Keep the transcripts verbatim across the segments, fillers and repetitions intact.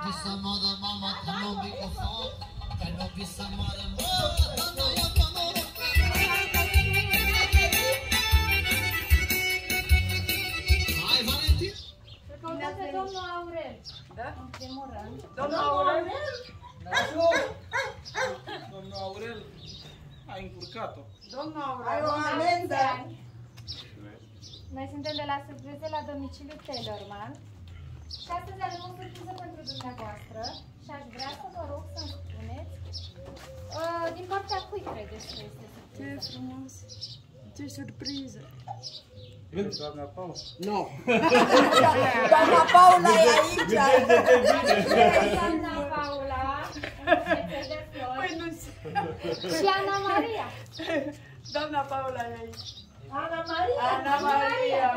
be some other mama, can no be a phone, can no be some other mama. Hai, Valentin! Căutați pe domnul Aurel. Da? În primul rând. Domnul Aurel? Domnul Aurel, ai încurcat-o. Domnul Aurel, Ai o amendă. Noi suntem de la surprize la domiciliul Tellerman și astăzi avem o surpriză pentru dumneavoastră și aș vrea să vă rog să-mi spuneți uh, din partea cui credeți că este surpriză? Ce frumos! Ce surpriză! Doamna Paula? Nu! Doamna Paula e aici! Doamna Paula, de flori. Păi nu Și Ana Maria. Doamna Paula e aici! Ana Maria! Ana Maria!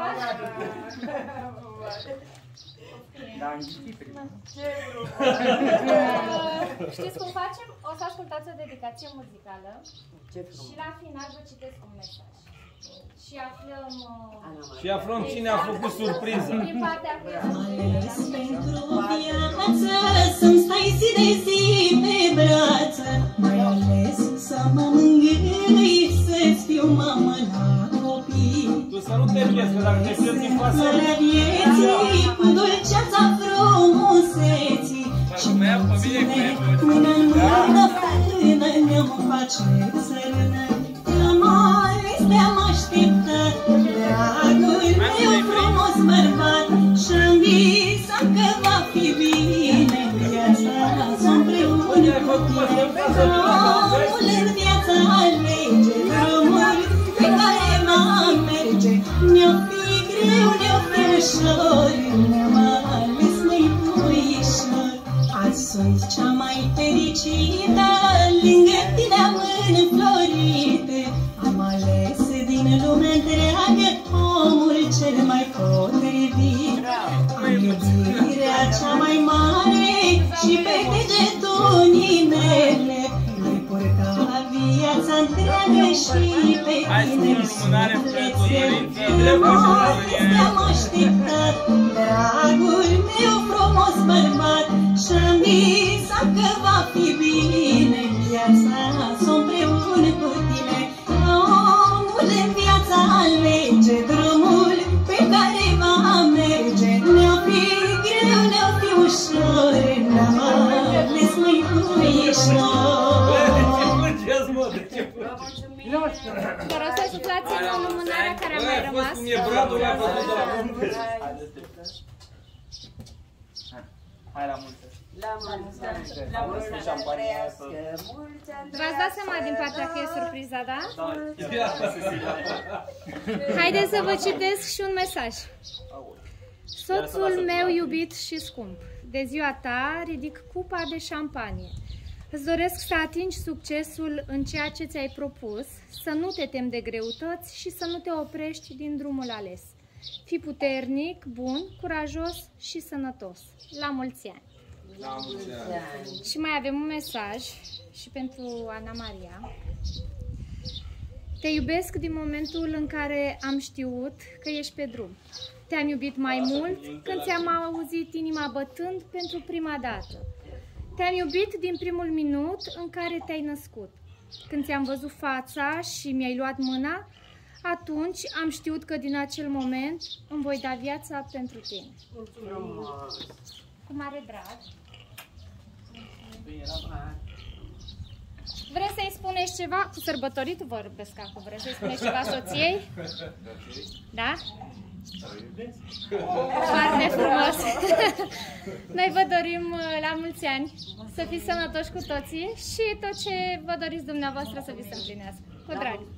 Da, înghiti prima. Ce frumos! Știți cum facem? O să ascultați o dedicație muzicală și la final vă citesc un mesaj. Și aflăm... Și aflăm cine a făcut surpriză. Din partea cu Ales pentru viață să-mi stai zi de zi pe brață, mai ales să mă mângâi, să-ți fiu mamă la copii. Tu să nu te pierzi, că dacă te pierzi din față... Fără vieții, cu dulceața frumuseții și mă ține mână în mână, frână, ne-am face țărână. Te-am așteptat, dragul meu frumos bărbat, și-am visat că va fi bine viața noastră împreună cu tine. Omul în viața alege drumul pe care va merge, ne-o fi greu, ne-o fi ușor, ne-am ales noi puișor. Azi sunt cea mai fericită, lângă tine am înflorit, am ales din lumea întreagă omul cel mai potrivit. Am iubirea cea mai mare și pe degetul mele voi purta viața întreagă și pe tine sufletețe. Te-am așteptat, dragul meu frumos bărbat, și-am visat că va fi bine viața noastră împreună cu tine. Omul în viața alege drumul pe care va merge, ne-o fi greu, ne-o fi ușor, ne-am ales noi puișor. Vă rog să suflați în lumânarea care a mai rămas. Cum e bradul ăla făcut de la munte. Hai la multe. La mulți ani, la mulți ani, trăiască, mulți ani. V-ați dat seama din partea că e surpriza, da? Da. Haideți să vă citesc și un mesaj. Soțul meu iubit și scump, de ziua ta ridic cupa de șampanie. Îți doresc să atingi succesul în ceea ce ți-ai propus, să nu te temi de greutăți și să nu te oprești din drumul ales. Fii puternic, bun, curajos și sănătos. La mulți ani! La mulți ani. Și mai avem un mesaj și pentru Ana Maria. Te iubesc din momentul în care am știut că ești pe drum. Te-am iubit mai mult când ți-am auzit inima bătând pentru prima dată. Te-am iubit din primul minut în care te-ai născut. Când ți-am văzut fața și mi-ai luat mâna, atunci am știut că din acel moment îmi voi da viața pentru tine. Cu mare drag. Vreți să-i spuneți ceva? Cu sărbătoritul vorbesc acum. Vreți să-i spuneți ceva soției? Da? Foarte frumos! Noi vă dorim la mulți ani să fiți sănătoși cu toții și tot ce vă doriți dumneavoastră să vi se împlinească. Cu drag!